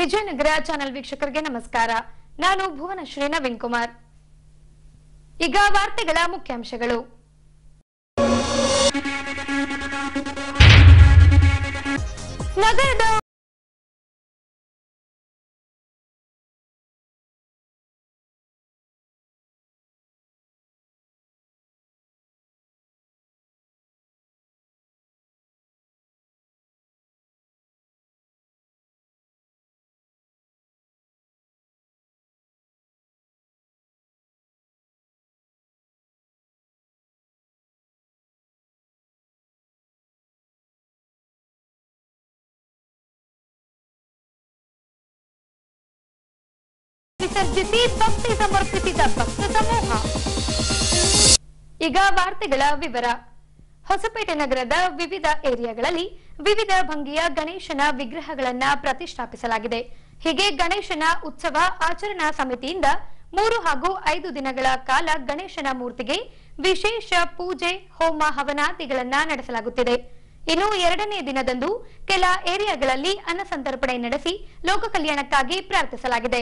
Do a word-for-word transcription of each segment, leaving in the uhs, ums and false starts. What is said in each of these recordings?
Vijayanagara channel ವೀಕ್ಷಕರಿಗೆ ನಮಸ್ಕಾರ. ನಾನು ಭುವನಶ್ರೀ ನವೀನ್ ಕುಮಾರ್. ಈಗ ವಾರ್ತೆಗಳ ಮುಖ್ಯಾಂಶಗಳು. ನಗರದ ವಿಸರ್ಜಿಸಿ ಭಕ್ತಿ ಸಮರ್ಪಿಸಿದ ಭಕ್ತ ಸಮೂಹ. ಈಗ ವಾರ್ತೆಗಳ ವಿವರ. ಹೊಸಪೇಟೆ ನಗರದ ವಿವಿಧ ಏರಿಯಾಗಳಲ್ಲಿ ವಿವಿಧ ಭಂಗಿಯ ಗಣೇಶನ ವಿಗ್ರಹಗಳನ್ನ ಪ್ರತಿಷ್ಠಾಪಿಸಲಾಗಿದೆ. ಹೀಗೆ ಗಣೇಶನ ಉತ್ಸವ ಆಚರಣಾ ಸಮಿತಿಯಿಂದ ಮೂರು ಹಾಗೂ ಐದು ದಿನಗಳ ಕಾಲ ಗಣೇಶನ ಮೂರ್ತಿಗೆ ವಿಶೇಷ ಪೂಜೆ, ಹೋಮ, ಹವನಾದಿಗಳನ್ನ ನಡೆಸಲಾಗುತ್ತಿದೆ. ಇನ್ನು ಎರಡನೇ ದಿನದಂದು ಕೆಲ ಏರಿಯಾಗಳಲ್ಲಿ ಅನ್ನಸಂತರ್ಪಣೆ ನಡೆಸಿ ಲೋಕ ಕಲ್ಯಾಣಕ್ಕಾಗಿ ಪ್ರಾರ್ಥಿಸಲಾಗಿದೆ.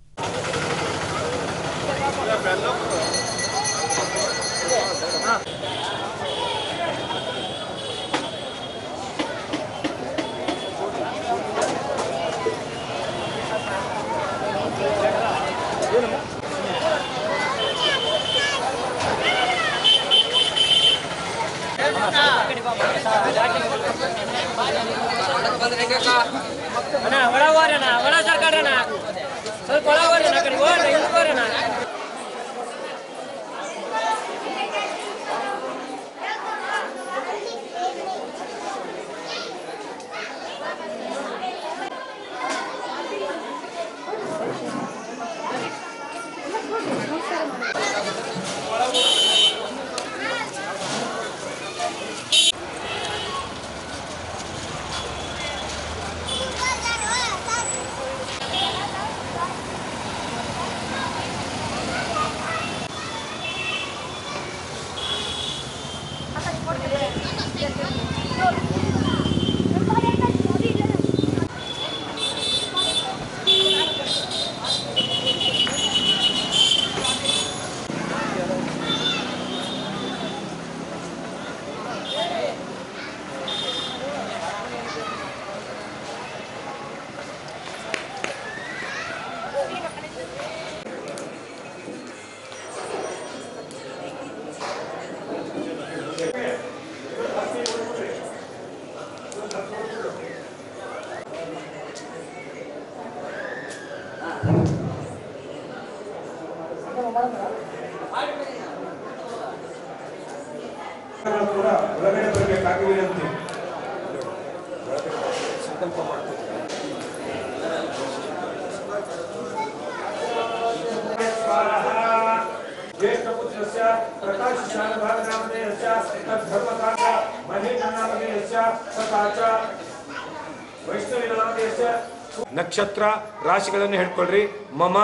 ನಕ್ಷತ್ರ ರಾಶಿಗಳನ್ನು ಹೇಳ್ಕೊಳ್ರಿ. ಮಮ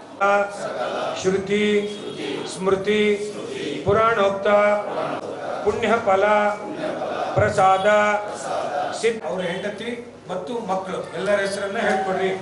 ಶ್ರುತಿ ಸ್ಮೃತಿ ಪುರಾಣೋಕ್ತ ಪುಣ್ಯ ಫಲ ಪ್ರಸಾದ ಸಿದ್ಧ. ಅವರ ಹೆಂಡತಿ ಮತ್ತು ಮಕ್ಕಳು ಎಲ್ಲರ ಹೆಸರನ್ನ ಹೇಳ್ಕೊಡ್ರಿ.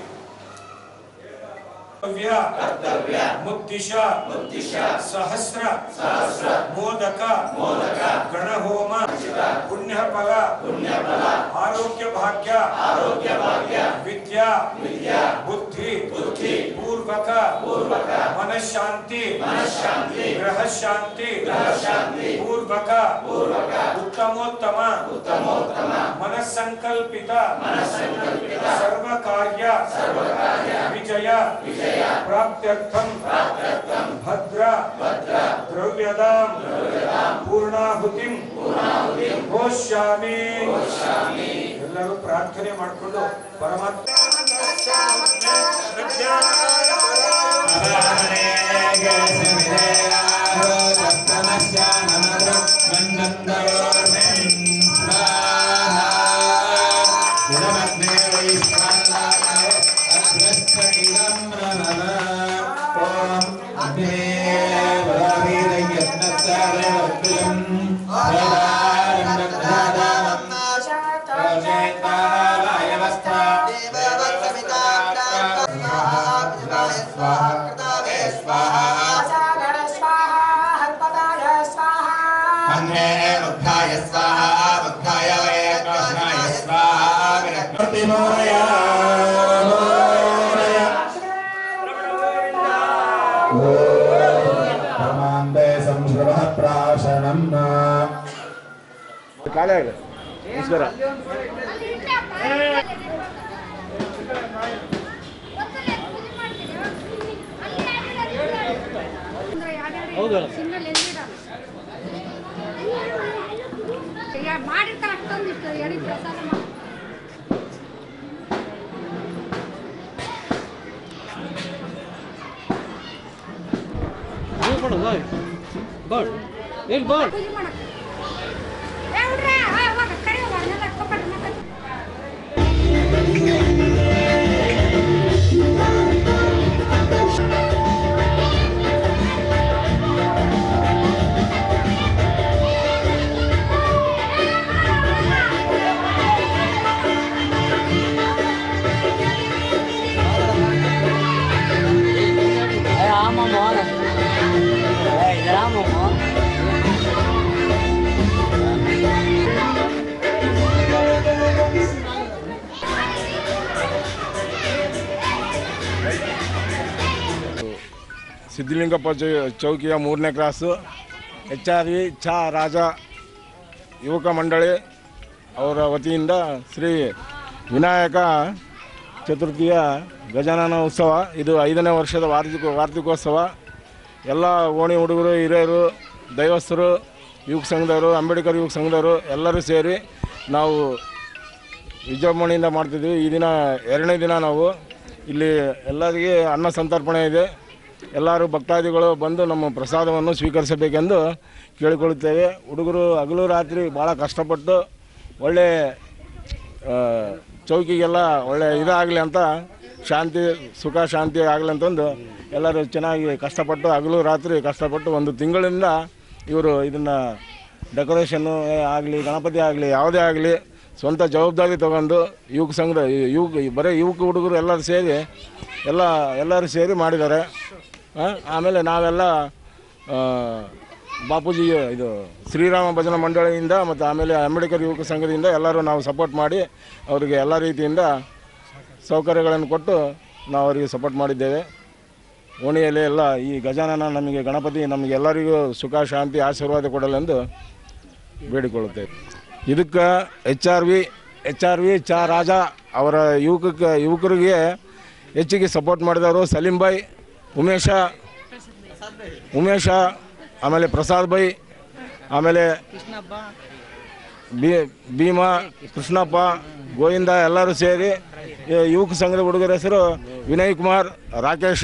ಮುದ್ದಿಶ ಸಹಸ್ರ ಮೋದಕ ಗಣಹೋಮ ಪುಣ್ಯ ಫಲ ಆರೋಗ್ಯ ಭಾಗ್ಯ ವಿದ್ಯಾ ಬುದ್ಧಿ ಪೂರ್ವಕ ಮನಃಶಾಂತಿ ಗ್ರಹ ಶಾಂತಿ ಪೂರ್ವಕ ಉತ್ತಮೋತ್ತಮ ಮನಸ್ಸಂಕಲ್ಪಿತ ಸರ್ವ ಕಾರ್ಯ ವಿಜಯ ಪ್ರಾಪ್ತ್ಯರ್ಥಂ ಭದ್ರ ದ್ರವ್ಯದಾಂ ಪೂರ್ಣಾಹುತಿಂ ಘೋಷ್ಯಾಮಿ. ಎಲ್ಲರೂ ಪ್ರಾರ್ಥನೆ ಮಾಡಿಕೊಂಡು ಪರಮಾತ್ಮ देववत्समिता शांति मोरया मोरया परमांबे संस्कृतः प्राशनम् काले नमस्कार ಮಾಡಿರ್ತಾರೆ ಅಷ್ಟೊಂದಿತ್ತು ಎಡಿ ಪ್ರಸಾದ ಸಿದ್ಧಲಿಂಗಪ್ಪ ಚೌಕಿಯ ಮೂರನೇ ಕ್ರಾಸು ಎಚ್ ಆರ್ ವಿ ಚಾ ರಾಜ ಯುವಕ ಮಂಡಳಿ ಅವರ ವತಿಯಿಂದ ಶ್ರೀ ವಿನಾಯಕ ಚತುರ್ಥಿಯ ಗಜಾನನ ಉತ್ಸವ ಇದು ಐದನೇ ವರ್ಷದ ವಾರ್ಷಿಕ ವಾರ್ಷಿಕೋತ್ಸವ. ಎಲ್ಲ ಓಣಿ ಹುಡುಗರು ಹಿರಿಯರು ದೈವಸ್ಥರು ಯುವಕ ಸಂಘದವರು ಅಂಬೇಡ್ಕರ್ ಯುವಕ ಸಂಘದವರು ಎಲ್ಲರೂ ಸೇರಿ ನಾವು ವಿಜೃಂಭಣೆಯಿಂದ ಮಾಡ್ತಿದ್ವಿ. ಈ ದಿನ ಎರಡನೇ ದಿನ ನಾವು ಇಲ್ಲಿ ಎಲ್ಲರಿಗೆ ಅನ್ನ ಸಂತರ್ಪಣೆ ಇದೆ. ಎಲ್ಲರೂ ಭಕ್ತಾದಿಗಳು ಬಂದು ನಮ್ಮ ಪ್ರಸಾದವನ್ನು ಸ್ವೀಕರಿಸಬೇಕೆಂದು ಕೇಳಿಕೊಳ್ಳುತ್ತೇವೆ. ಹುಡುಗರು ಹಗಲು ರಾತ್ರಿ ಭಾಳ ಕಷ್ಟಪಟ್ಟು ಒಳ್ಳೆ ಚೌಕಿಗೆಲ್ಲ ಒಳ್ಳೆ ಇದಾಗಲಿ ಅಂತ ಶಾಂತಿ ಸುಖ ಶಾಂತಿ ಆಗಲಿ ಅಂತಂದು ಎಲ್ಲರೂ ಚೆನ್ನಾಗಿ ಕಷ್ಟಪಟ್ಟು ಹಗಲು ರಾತ್ರಿ ಕಷ್ಟಪಟ್ಟು ಒಂದು ತಿಂಗಳಿಂದ ಇವರು ಇದನ್ನು ಡೆಕೋರೇಷನ್ನು ಆಗಲಿ ಗಣಪತಿ ಆಗಲಿ ಯಾವುದೇ ಆಗಲಿ ಸ್ವಂತ ಜವಾಬ್ದಾರಿ ತಗೊಂಡು ಯುವಕ ಸಂಘದ ಯುವಕ ಬರೀ ಯುವಕ ಹುಡುಗರು ಎಲ್ಲರೂ ಸೇರಿ ಎಲ್ಲ ಎಲ್ಲರೂ ಸೇರಿ ಮಾಡಿದ್ದಾರೆ. ಆಮೇಲೆ ನಾವೆಲ್ಲ ಬಾಪೂಜಿ ಇದು ಶ್ರೀರಾಮ ಭಜನಾ ಮಂಡಳಿಯಿಂದ ಮತ್ತು ಆಮೇಲೆ ಅಂಬೇಡ್ಕರ್ ಯುವಕ ಸಂಘದಿಂದ ಎಲ್ಲರೂ ನಾವು ಸಪೋರ್ಟ್ ಮಾಡಿ ಅವರಿಗೆ ಎಲ್ಲ ರೀತಿಯಿಂದ ಸೌಕರ್ಯಗಳನ್ನು ಕೊಟ್ಟು ನಾವು ಅವರಿಗೆ ಸಪೋರ್ಟ್ ಮಾಡಿದ್ದೇವೆ. ಓಣಿಯಲ್ಲಿ ಎಲ್ಲ ಈ ಗಜಾನನ ನಮಗೆ ಗಣಪತಿ ನಮಗೆ ಎಲ್ಲರಿಗೂ ಸುಖ ಶಾಂತಿ ಆಶೀರ್ವಾದ ಕೊಡಲೆಂದು ಬೇಡಿಕೊಳ್ಳುತ್ತೇವೆ. ಇದಕ್ಕೆ H R V H R V ಚಾ ರಾಜ ಅವರ ಯುವಕಕ್ಕೆ ಯುವಕರಿಗೆ ಹೆಚ್ಚಿಗೆ ಸಪೋರ್ಟ್ ಮಾಡಿದವರು ಸಲೀಂ ಭಾಯ್, ಉಮೇಶ ಉಮೇಶ ಆಮೇಲೆ ಪ್ರಸಾದ್ ಭಾಯ್, ಆಮೇಲೆ ಬಿ ಭೀಮಾ ಕೃಷ್ಣಪ್ಪ ಗೋವಿಂದ ಎಲ್ಲರೂ ಸೇರಿ ಯುವಕ ಸಂಘದ ಹುಡುಗರ ಹೆಸರು ವಿನಯ್ ಕುಮಾರ್, ರಾಕೇಶ,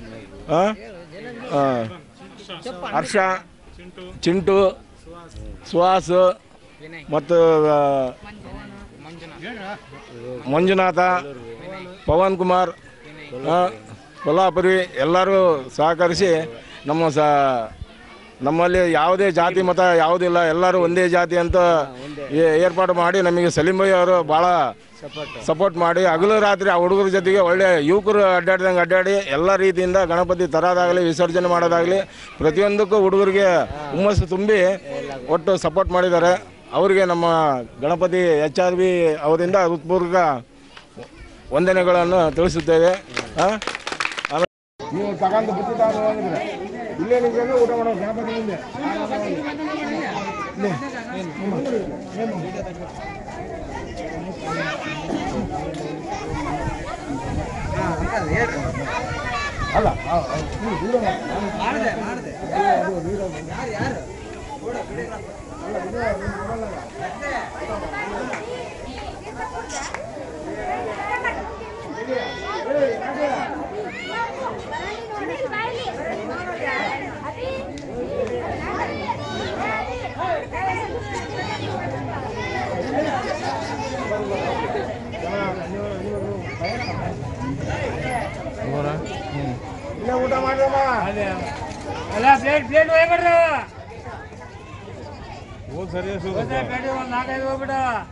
ಹರ್ಷ, ಚಿಂಟು, ಸುಹಾಸ್ ಮತ್ತು ಮಂಜುನಾಥ, ಪವನ್ ಕುಮಾರ್, ಕೊಲ್ಲಾಪುರಿ ಎಲ್ಲರೂ ಸಹಕರಿಸಿ ನಮ್ಮ ಸ ನಮ್ಮಲ್ಲಿ ಯಾವುದೇ ಜಾತಿ ಮತ ಯಾವುದಿಲ್ಲ, ಎಲ್ಲರೂ ಒಂದೇ ಜಾತಿ ಅಂತ ಏರ್ಪಾಡು ಮಾಡಿ ನಮಗೆ ಸಲೀಂ ಭಾಯ್ ಅವರು ಭಾಳ ಸಪೋರ್ಟ್ ಮಾಡಿ ಹಗಲು ರಾತ್ರಿ ಆ ಹುಡುಗರ ಜೊತೆಗೆ ಒಳ್ಳೆ ಯುವಕರು ಅಡ್ಡಾಡ್ದಂಗೆ ಅಡ್ಡಾಡಿ ಎಲ್ಲ ರೀತಿಯಿಂದ ಗಣಪತಿ ತರೋದಾಗಲಿ ವಿಸರ್ಜನೆ ಮಾಡೋದಾಗಲಿ ಪ್ರತಿಯೊಂದಕ್ಕೂ ಹುಡುಗರಿಗೆ ಹುಮ್ಮಸ್ಸು ತುಂಬಿ ಒಟ್ಟು ಸಪೋರ್ಟ್ ಮಾಡಿದ್ದಾರೆ. ಅವರಿಗೆ ನಮ್ಮ ಗಣಪತಿ ಎಚ್ ಆರ್ ಬಿ ಅವರಿಂದ ಹೃತ್ಪೂರ್ವಕ ವಂದನೆಗಳನ್ನು ತಿಳಿಸುತ್ತೇವೆ. ನೀವು ತಗೊಂಡು ಬಿಟ್ಟಿದ್ದಾರೆ ಇಲ್ಲೇ ನಿಂತ್ಕೊಂಡು ಊಟ ಮಾಡೋ ಗಣಪತಿ ಮುಂದೆ ಅಲ್ಲ ಊಟ ಮಾಡ್ರಮ್ಮ ಅಲ್ಲ ಪ್ಲೇಟ್ ಪ್ಲೇಟ್ ಹೋಗ್ಬಿಡ್ರ ಹೋದ್ ಸರಿ ಪ್ಲೇಟ್ ಒಂದು ನಾಲ್ಕೈದು ಹೋಗ್ಬಿಡ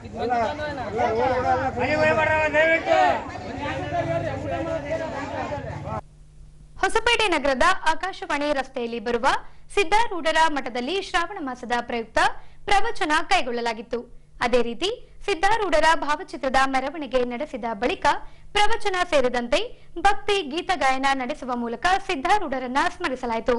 ಹೊಸಪೇಟೆ ನಗರದ ಆಕಾಶವಾಣಿ ರಸ್ತೆಯಲ್ಲಿ ಬರುವ ಸಿದ್ದಾರೂಢರ ಮಠದಲ್ಲಿ ಶ್ರಾವಣ ಮಾಸದ ಪ್ರಯುಕ್ತ ಪ್ರವಚನ ಕೈಗೊಳ್ಳಲಾಗಿತ್ತು. ಅದೇ ರೀತಿ ಸಿದ್ದಾರೂಢರ ಭಾವಚಿತ್ರದ ಮೆರವಣಿಗೆ ನಡೆಸಿದ ಬಳಿಕ ಪ್ರವಚನ ಸೇರಿದಂತೆ ಭಕ್ತಿ ಗೀತಗಾಯನ ನಡೆಸುವ ಮೂಲಕ ಸಿದ್ದಾರೂಢರನ್ನ ಸ್ಮರಿಸಲಾಯಿತು.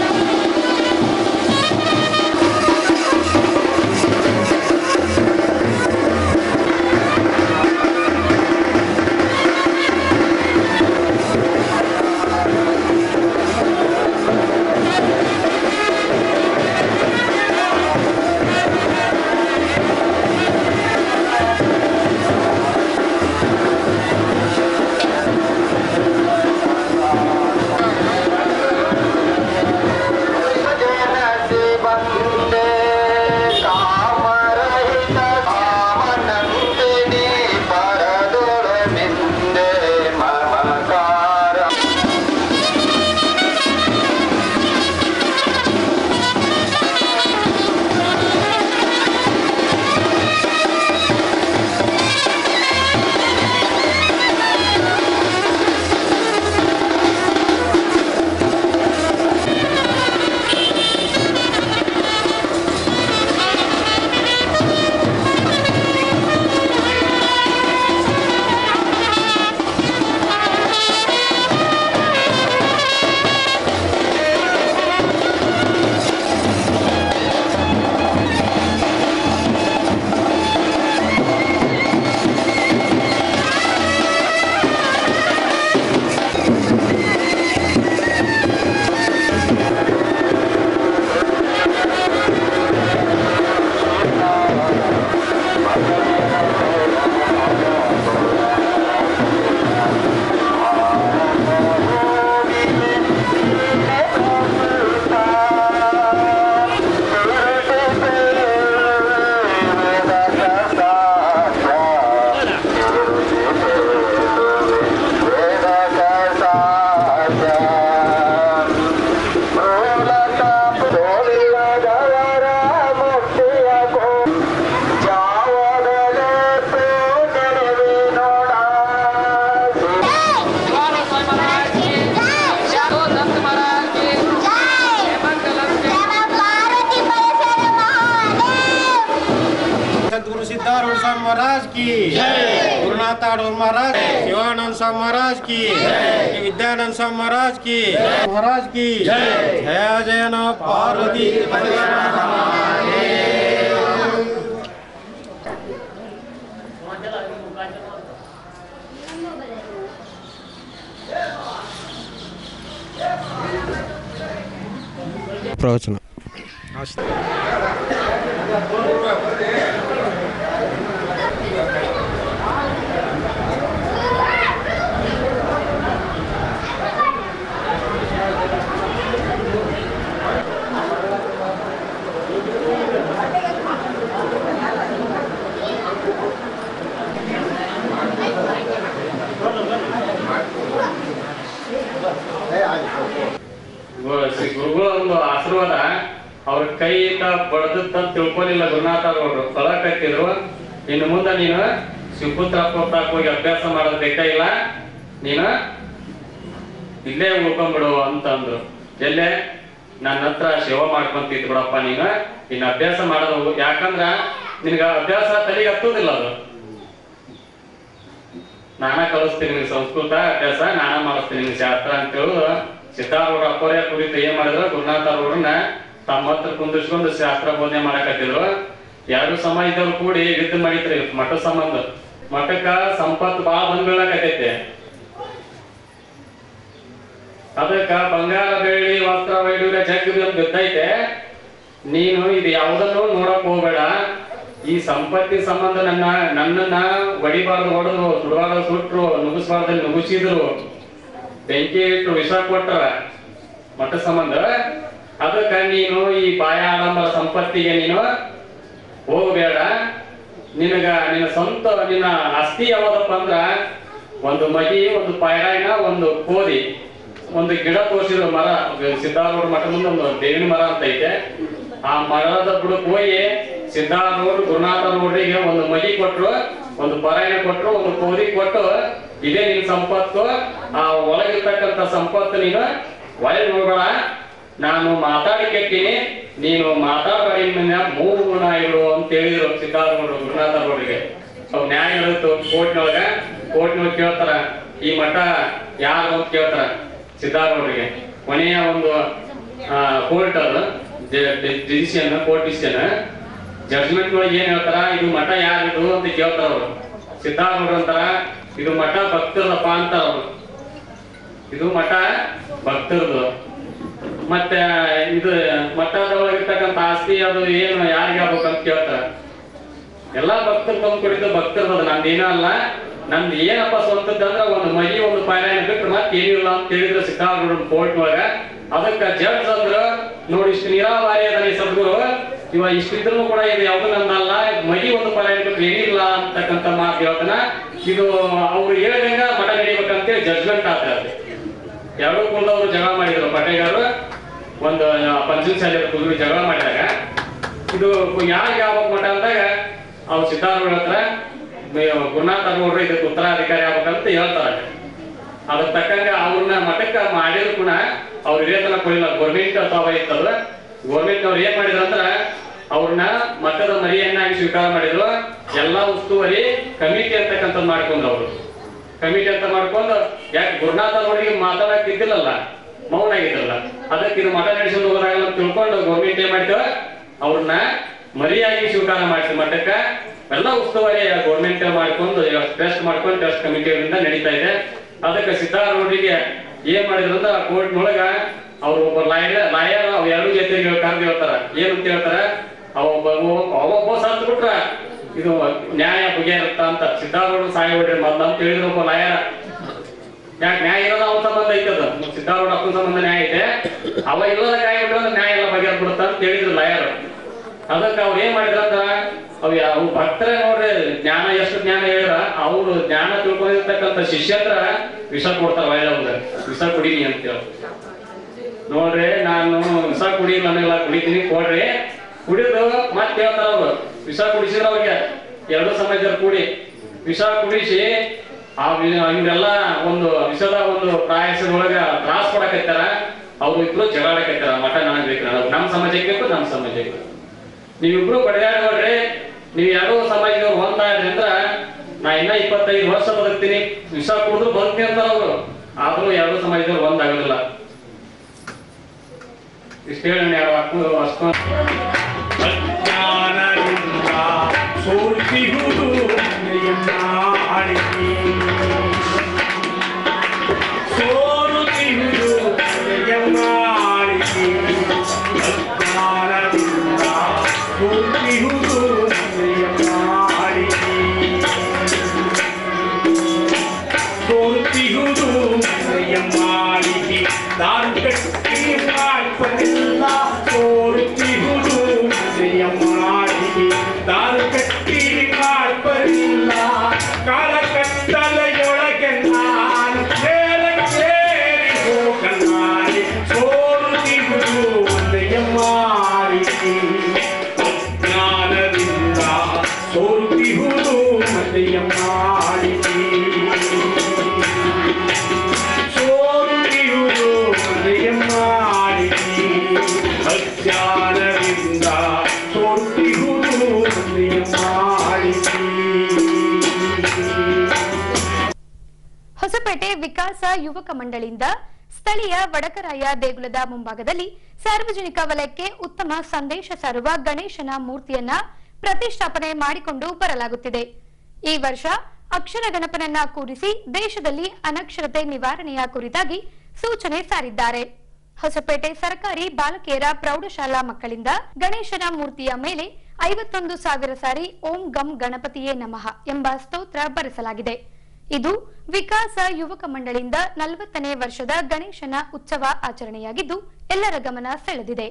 महाराज की गुरुनाथ महाराज, शिवानंद स्वामी महाराज की, विद्यानंद स्वामी महाराज की महाराज की जय जय न पार्वती प्रवचन ಗುರುಗಳ ಆಶೀರ್ವಾದ ಅವ್ರ ಕೈಯಿಂದ ಬಡದಂತ ತಿಳ್ಕೊಂಡಿಲ್ಲ ಗುರುನಾಥ ಅವರು ಸಲಕತ್ತಿದ್ರು. ಇನ್ನು ಮುಂದೆ ನೀನು ಶಿವಪುತ್ರಕ್ಕೆ ಹೋಗಿ ಅಭ್ಯಾಸ ಮಾಡೋದು ಬೇಕಾಗಿಲ್ಲ, ನೀನು ಇಲ್ಲೇ ಉಳ್ಕೊಂಡ್ಬಿಡು ಅಂತಂದ್ರು. ಎಲ್ಲೇ ನನ್ನ ಹತ್ರ ಸೇವಾ ಮಾಡ್ಕೊಂತಿದ್ ಬಿಡಪ್ಪ, ನೀನು ಇನ್ನು ಅಭ್ಯಾಸ ಮಾಡೋದು, ಯಾಕಂದ್ರ ನಿನ್ಗ ಅಭ್ಯಾಸ ತಲೆಗೆ ಹತ್ತುದಿಲ್ಲ. ಅದು ನಾನ ಕಲಿಸ್ತೀನಿ ನಿಮ್ಗೆ ಸಂಸ್ಕೃತ ಅಭ್ಯಾಸ, ನಾನ ಮಾಡಿಸ್ತೀನಿ ನಿಮ್ಗೆ ಶಾಸ್ತ್ರ ಅಂತ ಹೇಳುದು ಸಿದ್ದಾರೂಢ ಅಪ್ಪರೇ ಕುರಿತು ಏನ್ ಮಾಡಿದ್ರು, ಗುರುನಾಥ ಅವ್ರನ್ನ ತಮ್ಮ ಹತ್ರ ಕುಂದಿಸ್ಕೊಂಡು ಶಾಸ್ತ್ರ ಬೋಧನೆ ಮಾಡಕತ್ತಿದ್ರು. ಎರಡು ಸಮ ಇದ್ದವ್ರು ಕೂಡಿ ಯುದ್ಧ ಮಾಡಿತ್ರಿ ಮಠ ಸಂಬಂಧ. ಮಠಕ್ಕ ಸಂಪತ್ತು ಬಾಳ ಬಂದ್ ಬೀಳಕತ್ತೈತೆ. ಅದಕ್ಕ ಬಂಗಾರ ಬೆಳ್ಳಿ ವಸ್ತ್ರ ವೈಡೂರ್ಯ ಜಗ್ಗದು ಅಂತ ಬಿದ್ದೈತೆ. ನೀನು ಇದು ಯಾವುದನ್ನು ನೋಡಕ್ ಹೋಗ್ಬೇಡ. ಈ ಸಂಪತ್ತಿ ಸಂಬಂಧ ನನ್ನ ನನ್ನನ್ನ ಹೊಡಿಬಾರ್ದು ಹೊಡೆದ್ರು, ಸುಡಬಾರ್ದು ಸುಟ್ರು, ನುಗ್ಗಿಸ್ಬಾರ್ದು ನುಗ್ಗಿಸಿದ್ರು, ಬೆಂಕಿ ಇಟ್ಟು ವಿಷ ಕೊಟ್ರ ಮಠ ಸಂಬಂಧ. ಅದಕ್ಕ ನೀನು ಈ ಬಾಯ ಆಡಂಬರ ಸಂಪತ್ತಿಗೆ ನೀನು ಹೋಗಬೇಡ. ನಿನಗ ನಿನ್ನ ಸ್ವಂತ ನಿನ್ನ ಆಸ್ತಿ ಯಾವ್ದಪ್ಪ ಅಂದ್ರ ಒಂದು ಮಗಿ, ಒಂದು ಪಾಯರಾಯಣ, ಒಂದು ಕೋದಿ, ಒಂದು ಗಿಡ ತೋರಿಸಿದ್ರು ಮರ. ಸಿದ್ದಾರೂಢ ಮಠ ಮುಂದೆ ಒಂದು ಬೇವಿನ ಮರ ಅಂತ ಐತೆ. ಆ ಮರದ ಬುಡಕ್ ಹೋಗಿ ಸಿದ್ದಾರೂಢ ಗುರುನಾಥ ನೋಡ್ರಿಗೆ ಒಂದು ಮಗಿ ಕೊಟ್ರು, ಒಂದು ಪಾರಾಯಣ ಕೊಟ್ರು, ಒಂದು ಕೋದಿ ಕೊಟ್ಟು, ಇದೇ ನಿನ್ ಸಂಪತ್ತು, ಆ ಒಳಗಿರ್ತಕ್ಕಂಥ ಸಂಪತ್ತು ನೀನು ಒಳಗೆ ನೋಡ್ಬೇಡ, ನಾನು ಮಾತಾಡಿಕೆಟ್ಟಿನಿ, ನೀನು ಮಾತಾಡಬೇಡಿ ಮೂರು ಗುಣ ಇರು ಅಂತ ಹೇಳಿದ್ರು ಸಿದ್ಧಾರೂಢರು ಗುರುನಾಥರವರಿಗೆ. ಅವ್ ನ್ಯಾಯ ಇರುತ್ತು ಕೋರ್ಟ್ನೊಳಗ, ಕೋರ್ಟ್ನೊಳಗೆ ಕೇಳ್ತಾರ ಈ ಮಠ ಯಾರು ಅಂತ ಕೇಳ್ತಾರ ಸಿದ್ಧಾರೂಢರಿಗೆ. ಕೊನೆಯ ಒಂದು ಕೋರ್ಟ್ ಅದು ಡಿಸಿಷನ್, ಕೋರ್ಟ್ ಡಿಸಿಷನ್ ಜಡ್ಜ್ಮೆಂಟ್ ಒಳಗೆ ಏನ್ ಹೇಳ್ತಾರ, ಇದು ಮಠ ಯಾರಿದು ಅಂತ ಕೇಳ್ತಾರ ಅವರು. ಸಿದ್ಧಾರೂಢರು ಅಂತಾರ ಇದು ಮಠ ಭಕ್ತರದಪ್ಪ ಅಂತಾರ ಅವರು. ಇದು ಮಠ ಭಕ್ತರದು. ಮತ್ತೆ ಇದು ಮಠದೊಳಗಿರ್ತಕ್ಕಂಥ ಆಸ್ತಿ ಅದು ಏನು ಯಾರಿಗೆ ಆಗ್ಬೇಕಂತ ಕೇಳ್ತಾರ. ಎಲ್ಲಾ ಭಕ್ತರು ತಂದು ಕೊಡಿದ್ದು ಭಕ್ತರದ, ನಂದೇನ ಅಲ್ಲ, ನಂದು ಏನಪ್ಪ ಸ್ವಂತದ್ದಂದ್ರ ಒಂದು ಮಗಿ ಒಂದು ಪಾರಾಯಣ ಬಿಟ್ರೆ ಮತ್ತೆ ಏನಿಲ್ಲ ಅಂತ ಹೇಳಿದ್ರು ಸಿದ್ಧಾರೂಢರು ಕೋರ್ಟ್ ಒಳಗ. ಅದಕ್ಕ ಜಡ್ಜ್ ಅಂದ್ರು ನೋಡಿ ಇಷ್ಟು ನಿರಾವಾರಿ ಅದ ಈ ಸದ್ಗುರು, ಇವ ಇಷ್ಟಿದ್ರು ಕೂಡ ಇದು ಯಾವ್ದು ನಂದಲ್ಲ, ಮಗಿ ಒಂದು ಪಾರಾಯಣ ಬಿಟ್ರೆ ಏನಿಲ್ಲ ಅಂತಕ್ಕಂಥ ಮಾತು ಹೇಳ್ತಾನ. ಇದು ಅವ್ರು ಹೇಳಿದಂಗ ಮಠ ನಡಿಬೇಕಂತೇಳಿ ಜಡ್ಜ್ಮೆಂಟ್ ಆಗ್ತದೆ. ಎರಡು ಕುಲದವರು ಜಗಳ ಮಾಡಿದ್ರು, ಪಟೇಗಾರರು ಒಂದು ಪಂಚಮ ಶಾಲೆ ಕುದುರೆ ಜಗಳ ಮಾಡಿದಾಗ ಇದು ಯಾರಿಗೆ ಆಗ್ಬೇಕು ಮಠ ಅಂದಾಗ ಅವ್ರು ಸಿದ್ಧಾರೂಢರ ಹತ್ರ ಗುರುನಾಥ ನೋಡ್ರಿ ಇದಕ್ಕೆ ಉತ್ತರಾಧಿಕಾರಿ ಆಗ್ಬೇಕಂತ ಹೇಳ್ತಾರೆ. ಅದ್ರ ತಕ್ಕಂಗೆ ಅವ್ರನ್ನ ಮಠಕ್ಕೆ ಮಾಡಿದ್ರು ಕೂಡ ಅವ್ರ ವೇತನ ಕೊಡಿಲ್ಲ. ಗೌರ್ಮೆಂಟ್ ತಾವ ಇತ್ತಲ್ಲ, ಗೌರ್ಮೆಂಟ್ ಅವ್ರು ಏನ್ ಮಾಡಿದ್ರು ಅಂದ್ರ ಅವ್ರನ್ನ ಮಠದ ಮರಿಯನ್ನಾಗಿ ಸ್ವೀಕಾರ ಮಾಡಿದ್ರು. ಎಲ್ಲಾ ಉಸ್ತುವಾರಿ ಕಮಿಟಿ ಅಂತಕ್ಕಂಥದ್ದು ಮಾಡ್ಕೊಂಡ್ರು. ಅವರು ಕಮಿಟಿ ಅಂತ ಮಾಡ್ಕೊಂಡು ಯಾಕೆ ಗುರುನಾಥ ನೋಡಿಗೆ ಮಾತಾಡಕ್ ಇದ್ದಿಲ್ಲಲ್ಲ, ಮೌನ ಆಗಿದ್ರಲ್ಲ, ಅದಕ್ಕೆ ಇದು ಮಠ ನಡೆಸೋದು ಹೋಗಲ್ಲ ಅಂತ ತಿಳ್ಕೊಂಡು ಗೌರ್ಮೆಂಟ್ ಏನ್ ಮಾಡಿದ್ರು ಅವ್ರನ್ನ ಮರಿಯಾಗಿ ಸ್ವೀಕಾರ ಮಾಡಿದ್ರು ಮಠಕ್ಕ. ಎಲ್ಲ ಉಸ್ತುವಾರಿ ಗೌರ್ಮೆಂಟ್ ಮಾಡ್ಕೊಂಡು ಟೆಸ್ಟ್ ಮಾಡ್ಕೊಂಡು ಟೆಸ್ಟ್ ಕಮಿಟಿಯಿಂದ ನಡೀತಾ ಇದೆ. ಅದಕ್ಕೆ ಸಿದ್ಧಾರೂಢರಿಗೆ ಏನ್ ಮಾಡಿದ್ರು ಅಂದ್ರೆ ಕೋರ್ಟ್ನೊಳಗ ಅವ್ರು ಒಬ್ಬ ಲಾಯರ್ ಲಾಯರ್ ಅವ್ ಎರಡು ಜೊತೆಗೆ ಕರೆದು ಹೇಳ್ತಾರ. ಏನಂತ ಹೇಳ್ತಾರ, ಅವೊಬ್ಬ ಅವೊಬ್ಬ ಸತ್ತು ಬಿಟ್ರ ಇದು ನ್ಯಾಯ ಬಗೆಹರುತ್ತ ಅಂತ. ಸಿದ್ಧಾರೂಢರು ಸಾಯ ಬಿಡ್ರಿ ಮೊದ್ಲು ಅಂತ ಹೇಳಿದ್ರು ಒಬ್ಬ ಲಾಯರ್. ಯಾಕೆ ನ್ಯಾಯ ಇರೋದು ಅವನ ಸಂಬಂಧ ಐತದ, ಸಿದ್ಧಾರೂಢ ಅಪ್ಪನ ಸಂಬಂಧ ನ್ಯಾಯ ಐತೆ, ಅವ ಇಲ್ಲದ ನ್ಯಾಯ ಬಿಟ್ಟರೆ ನ್ಯಾಯ ಎಲ್ಲ ಬಗೆಹರ್ ಬಿಡುತ್ತ ಅಂತ ಹೇಳಿದ್ರು ಲಾಯರ್. ಅದಕ್ಕೆ ಅವ್ರು ಏನ್ ಮಾಡಿದ್ರಂದ್ರ ಅವ್ ಅವ್ ಭಕ್ತರ ನೋಡ್ರಿ ಜ್ಞಾನ ಎಷ್ಟು ಜ್ಞಾನ ಹೇಳಿದ್ರ ಅವ್ರು ಜ್ಞಾನ ತಿಳ್ಕೊಂಡಿರ್ತಕ್ಕಂಥ ಶಿಷ್ಯಂದ್ರ ವಿಷ ಕೊಡ್ತಾರ. ಒಳ್ಳೆ ವಿಷ ಕುಡೀನಿ ಅಂತೇಳಿ ನೋಡ್ರಿ, ನಾನು ವಿಷ ಕುಡಿ ನನಗೆಲ್ಲ ಕುಡಿತೀನಿ ಕೊಡ್ರಿ, ಕುಡಿದು ಮತ್ತೆ ಹೇಳ್ತಾರ ಅವ್ರು. ವಿಷ ಕುಡಿಸಿದ್ರ ಅವ್ರಿಗೆ ಎರಡು ಸಮಾಜ ಕೂಡಿ ವಿಷ ಕುಡಿಸಿ ಆ ಇವ್ರೆಲ್ಲ ಒಂದು ವಿಷದ ಒಂದು ಪ್ರಾಯಸದೊಳಗ ತ್ರಾಸ ಕೊಡಕತ್ತಾರ. ಅವ್ರು ಇಬ್ರು ಜಗಳಾಡಕತ್ತಾರ, ಮಠ ನನಗ್ ಬೇಕು, ನಮ್ ಸಮಾಜಕ್ಕೆ ಬೇಕು, ನಮ್ ಸಮಾಜಕ್ಕೆ ಬೇಕು. ನೀವಿಬ್ರು ಬಡಿದಾಡಿ ನೋಡ್ರಿ, ನೀವ್ ಯಾರೋ ಸಮಾಜದವ್ರು ಒಂದಾದ್ರಿ ಅಂದ್ರ ನಾ ಇನ್ನ ಇಪ್ಪತ್ತೈದು ವರ್ಷ ಬದುಕ್ತೀನಿ, ವಿಷ ಕುಡಿದ್ರು ಬದುಕ್ತೀನಿ ಅಂತಾರ ಅವ್ರು. ಆದ್ರೂ ಎರಡು ಸಮಾಜದವ್ರು ಒಂದಾಗೋದಿಲ್ಲ. ಇಷ್ಟ ಹೇಳಿ ಯಾರು ಹಾಕೊಂಡು ಅಷ್ಟ ಅಜ್ಞಾನದಿಂದ ಸೋರ್ತಿಹುದು ಆಡಿಸಿ ಸೋರುತಿಹುದು ಆಡಿಸಿ ಅಜ್ಞಾನದಿಂದ ಸೋರ್ತಿಹುದು ಆಡಿಸಿ ಸೋರ್ತಿಹುದು ಮಾಡಿಸಿ ದಾರು ಕಟ್ಟಿ ಮಾಡ್ಪನಿಲ್ಲ ಸೋರುತಿಹುದು ಮಾಡಿ ದಾರು ಕಟ್ಟಿ ಮಾಡ್ಪನಿಲ್ಲ ಕಾಲ ಕತ್ತಲೆಯೊಳಗೆ ನಾನು ಸೇರಿ ಹೋಗಲಾರೆ ಸೋರುತಿಹುದು ಒಂದೆಯ ಮಾಡಿಸಿ ಅಜ್ಞಾನದಿಂದ ಸೋರುತಿಹುದು ಒಂದೆಯ ಮಾಡಿಸಿ ಸೋರುತಿಹುದು ಒಂದೆಯ ಮಾಡಿಸಿ ಅಜ್ಞಾನದಿಂದ ಸೋರುತಿಹುದು ಒಂದೆಯ ಮಾಡಿಸಿ. ಹೊಸಪೇಟೆ ವಿಕಾಸ ಯುವಕ ಮಂಡಳಿಯಿಂದ ಸ್ಥಳೀಯ ವಡಕರಾಯ ದೇಗುಲದ ಮುಂಭಾಗದಲ್ಲಿ ಸಾರ್ವಜನಿಕ ವಲಯಕ್ಕೆ ಉತ್ತಮ ಸಂದೇಶ ಸಾರುವ ಗಣೇಶನ ಮೂರ್ತಿಯನ್ನ ಪ್ರತಿಷ್ಠಾಪನೆ ಮಾಡಿಕೊಂಡು ಬರಲಾಗುತ್ತಿದೆ. ಈ ವರ್ಷ ಅಕ್ಷರ ಗಣಪನನ್ನ ಕೂರಿಸಿ ದೇಶದಲ್ಲಿ ಅನಕ್ಷರತೆ ನಿವಾರಣೆಯ ಕುರಿತಾಗಿ ಸೂಚನೆ ಸಾರಿದ್ದಾರೆ. ಹೊಸಪೇಟೆ ಸರ್ಕಾರಿ ಬಾಲಕಿಯರ ಪ್ರೌಢಶಾಲಾ ಮಕ್ಕಳಿಂದ ಗಣೇಶನ ಮೂರ್ತಿಯ ಮೇಲೆ ಐವತ್ತೊಂದು ಸಾವಿರ ಸಾರಿ ಓಂ ಗಂ ಗಣಪತಿಯೇ ನಮಃ ಎಂಬ ಸ್ತೋತ್ರ ಬರೆಸಲಾಗಿದೆ. ಇದು ವಿಕಾಸ ಯುವಕ ಮಂಡಳಿಯಿಂದ ನಲವತ್ತನೇ ವರ್ಷದ ಗಣೇಶನ ಉತ್ಸವ ಆಚರಣೆಯಾಗಿದ್ದು ಎಲ್ಲರ ಗಮನ ಸೆಳೆದಿದೆ.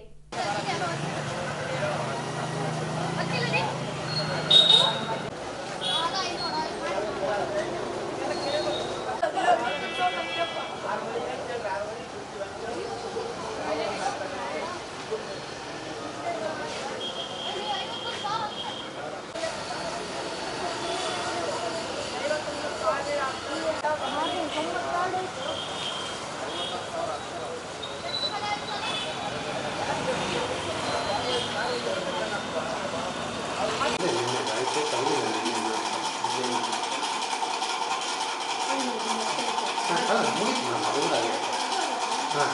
ಹಾಂ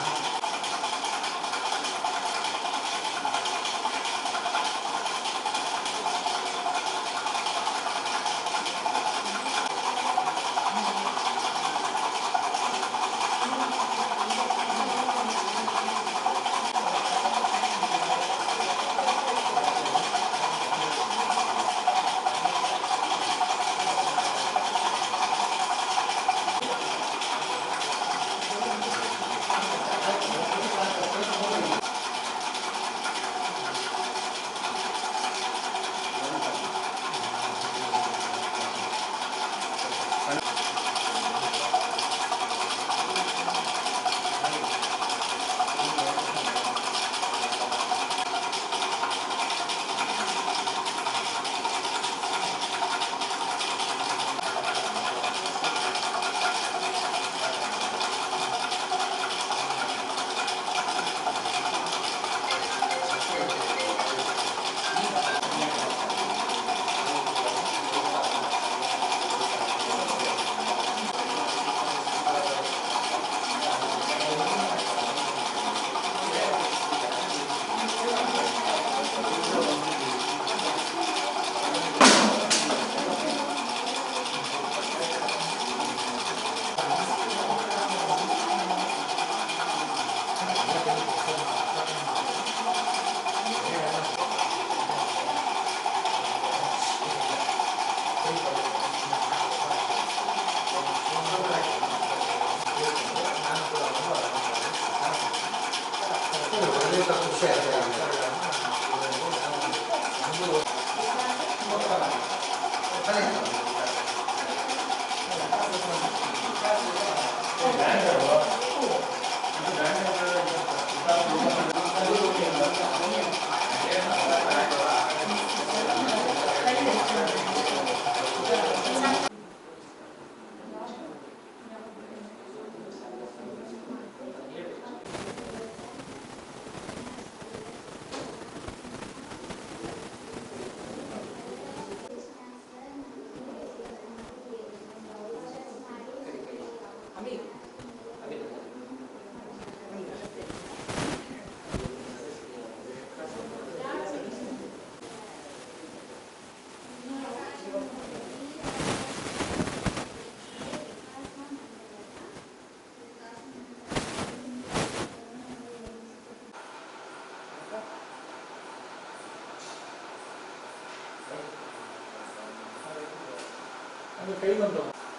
ಕೈ ಬಂತು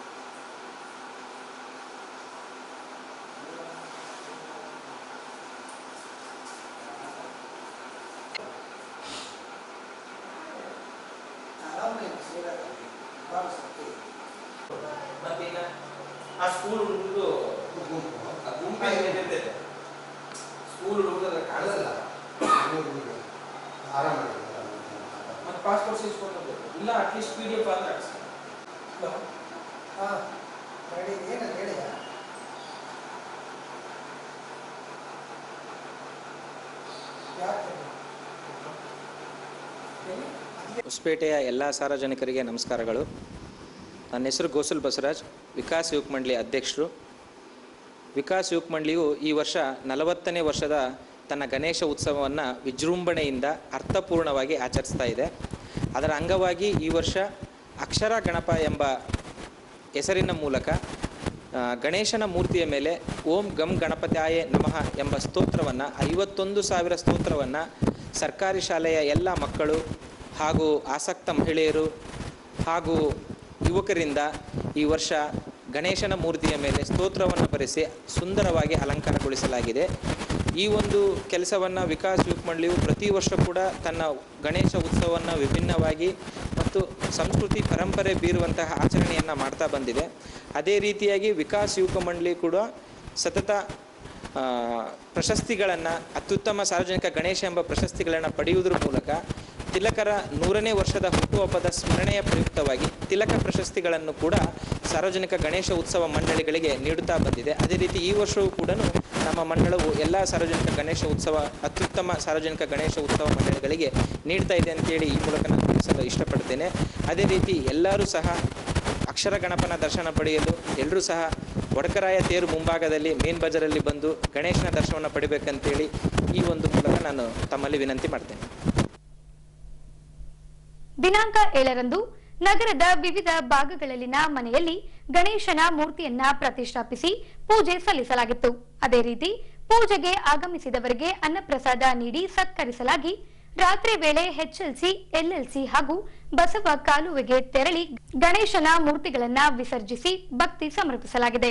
ಆ ಸ್ಕೂಲ್ ಹುಡುಗರು ಗುಂಪಿರ್ತೈತೆ ಸ್ಕೂಲ್ ಹುಡುಗರ ಕಾಣಲ್ಲ ಆರಾಮ ಮತ್ತೆ ಪಾಸ್ಪೋರ್ಟ್ ಸೈಜ್ ಫೋಟೋ ಬೇಕು ಇಲ್ಲ ಅಟ್ಲೀಸ್ಟ್ ಪಿ ಡಿ ಎಫ್ ಆದ್ರೆ ಹಾಂ ಹೇಳಿ ಏನಂತ ಹೇಳಿ ಹೊಸಪೇಟೆಯ ಎಲ್ಲ ಸಾರ್ವಜನಿಕರಿಗೆ ನಮಸ್ಕಾರಗಳು. ನನ್ನ ಹೆಸರು ಗೋಸಲ್ ಬಸವರಾಜ್, ವಿಕಾಸ್ ಯುವಕ ಮಂಡಳಿ ಅಧ್ಯಕ್ಷರು. ವಿಕಾಸ್ ಯುವಕ ಮಂಡಳಿಯು ಈ ವರ್ಷ ನಲವತ್ತನೇ ವರ್ಷದ ತನ್ನ ಗಣೇಶ ಉತ್ಸವವನ್ನು ವಿಜೃಂಭಣೆಯಿಂದ ಅರ್ಥಪೂರ್ಣವಾಗಿ ಆಚರಿಸ್ತಾ ಇದೆ. ಅದರ ಅಂಗವಾಗಿ ಈ ವರ್ಷ ಅಕ್ಷರ ಗಣಪ ಎಂಬ ಹೆಸರಿನ ಮೂಲಕ ಗಣೇಶನ ಮೂರ್ತಿಯ ಮೇಲೆ ಓಂ ಗಂ ಗಣಪತ್ಯಾಯ ನಮಃ ಎಂಬ ಸ್ತೋತ್ರವನ್ನು ಐವತ್ತೊಂದು ಸಾವಿರ ಸ್ತೋತ್ರವನ್ನು ಸರ್ಕಾರಿ ಶಾಲೆಯ ಎಲ್ಲ ಮಕ್ಕಳು ಹಾಗೂ ಆಸಕ್ತ ಮಹಿಳೆಯರು ಹಾಗೂ ಯುವಕರಿಂದ ಈ ವರ್ಷ ಗಣೇಶನ ಮೂರ್ತಿಯ ಮೇಲೆ ಸ್ತೋತ್ರವನ್ನು ಬರೆಸಿ ಸುಂದರವಾಗಿ ಅಲಂಕಾರಗೊಳಿಸಲಾಗಿದೆ. ಈ ಒಂದು ಕೆಲಸವನ್ನು ವಿಕಾಸ್ ಯುವಕ ಮಂಡಳಿಯು ಪ್ರತಿ ವರ್ಷ ಕೂಡ ತನ್ನ ಗಣೇಶ ಉತ್ಸವವನ್ನು ವಿಭಿನ್ನವಾಗಿ ಮತ್ತು ಸಂಸ್ಕೃತಿ ಪರಂಪರೆ ಬೀರುವಂತಹ ಆಚರಣೆಯನ್ನು ಮಾಡ್ತಾ ಬಂದಿದೆ. ಅದೇ ರೀತಿಯಾಗಿ ವಿಕಾಸ್ ಯುವಕ ಮಂಡಳಿ ಕೂಡ ಸತತ ಪ್ರಶಸ್ತಿಗಳನ್ನು, ಅತ್ಯುತ್ತಮ ಸಾರ್ವಜನಿಕ ಗಣೇಶ ಎಂಬ ಪ್ರಶಸ್ತಿಗಳನ್ನು ಪಡೆಯುವುದರ ಮೂಲಕ ತಿಲಕರ ನೂರನೇ ವರ್ಷದ ಹುಟ್ಟುಹಬ್ಬದ ಸ್ಮರಣೆಯ ಪ್ರಯುಕ್ತವಾಗಿ ತಿಲಕ ಪ್ರಶಸ್ತಿಗಳನ್ನು ಕೂಡ ಸಾರ್ವಜನಿಕ ಗಣೇಶ ಉತ್ಸವ ಮಂಡಳಿಗಳಿಗೆ ನೀಡುತ್ತಾ ಬಂದಿದೆ. ಅದೇ ರೀತಿ ಈ ವರ್ಷವೂ ಕೂಡ ನಮ್ಮ ಮಂಡಳವು ಎಲ್ಲ ಸಾರ್ವಜನಿಕ ಗಣೇಶ ಉತ್ಸವ ಅತ್ಯುತ್ತಮ ಸಾರ್ವಜನಿಕ ಗಣೇಶ ಉತ್ಸವ ಮಂಡಳಿಗಳಿಗೆ ನೀಡ್ತಾ ಇದೆ ಅಂತೇಳಿ ಈ ಮೂಲಕ ನಾನು ತಿಳಿಸಲು ಇಷ್ಟಪಡ್ತೇನೆ. ಅದೇ ರೀತಿ ಎಲ್ಲರೂ ಸಹ ಅಕ್ಷರ ಗಣಪನ ದರ್ಶನ ಪಡೆಯಲು ಎಲ್ಲರೂ ಸಹ ಒಡಕರಾಯ ತೇರು ಮುಂಭಾಗದಲ್ಲಿ ಮೇನ್ ಬಜಾರಲ್ಲಿ ಬಂದು ಗಣೇಶನ ದರ್ಶನವನ್ನು ಪಡಿಬೇಕಂತೇಳಿ ಈ ಒಂದು ಮೂಲಕ ನಾನು ತಮ್ಮಲ್ಲಿ ವಿನಂತಿ ಮಾಡ್ತೇನೆ. ದಿನಾಂಕ ಏಳರಂದು ನಗರದ ವಿವಿಧ ಭಾಗಗಳಲ್ಲಿನ ಮನೆಯಲ್ಲಿ ಗಣೇಶನ ಮೂರ್ತಿಯನ್ನ ಪ್ರತಿಷ್ಠಾಪಿಸಿ ಪೂಜೆ ಸಲ್ಲಿಸಲಾಗಿತ್ತು. ಅದೇ ರೀತಿ ಪೂಜೆಗೆ ಆಗಮಿಸಿದವರಿಗೆ ಅನ್ನಪ್ರಸಾದ ನೀಡಿ ಸತ್ಕರಿಸಲಾಗಿ ರಾತ್ರಿ ವೇಳೆ ಎಚ್ಎಲ್ಸಿ, ಎಲ್ಎಲ್ಸಿ ಹಾಗೂ ಬಸವ ಕಾಲುವೆಗೆ ತೆರಳಿ ಗಣೇಶನ ಮೂರ್ತಿಗಳನ್ನ ವಿಸರ್ಜಿಸಿ ಭಕ್ತಿ ಸಮರ್ಪಿಸಲಾಗಿದೆ.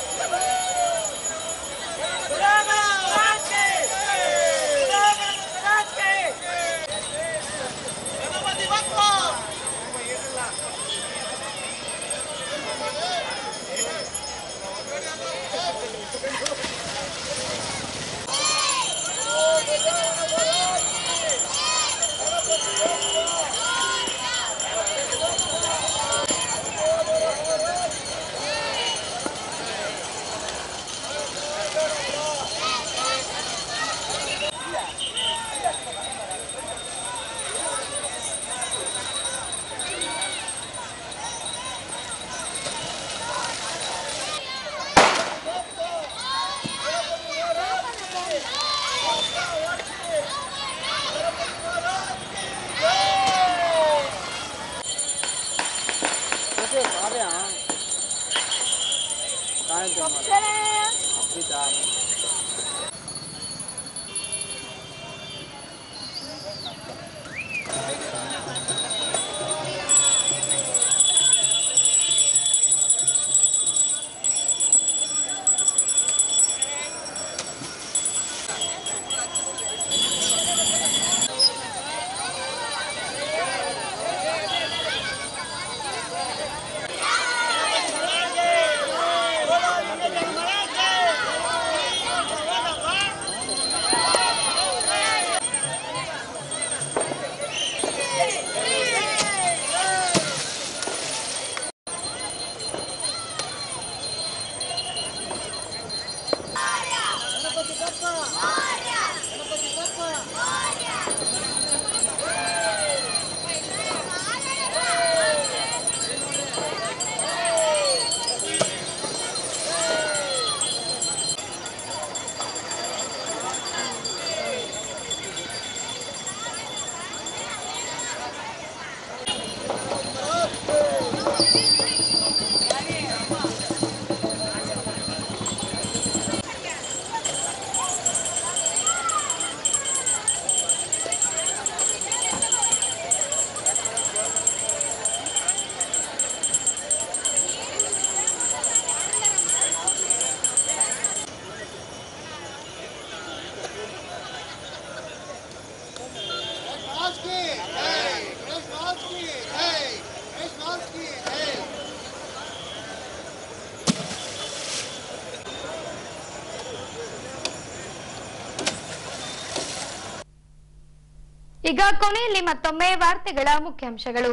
ಈಗ ಕೊನೆಯಲ್ಲಿ ಮತ್ತೊಮ್ಮೆ ವಾರ್ತೆಗಳ ಮುಖ್ಯಾಂಶಗಳು.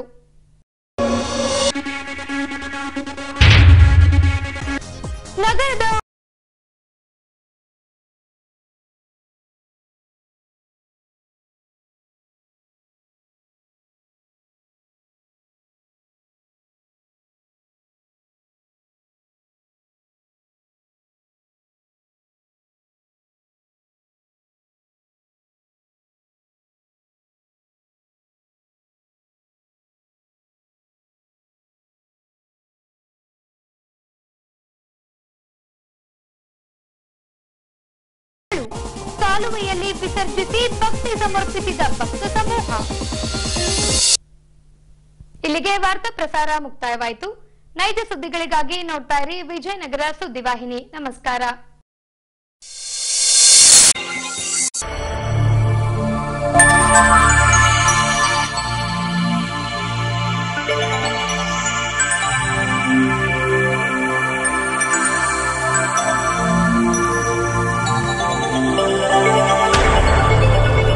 ನಗರದ ಕಾಲುವೆಯಲ್ಲಿ ವಿಸರ್ಜಿಸಿ ಭಕ್ತಿ ಸಮರ್ಪಿಸಿದ ಭಕ್ತ ಸಮೂಹ. ಇಲ್ಲಿಗೆ ವಾರ್ತಾ ಪ್ರಸಾರ ಮುಕ್ತಾಯವಾಯಿತು. ನೈಜ ಸುದ್ದಿಗಳಿಗಾಗಿ ನೋಡ್ತಾ ಇರಿ ವಿಜಯನಗರ ಸುದ್ದಿವಾಹಿನಿ. ನಮಸ್ಕಾರ.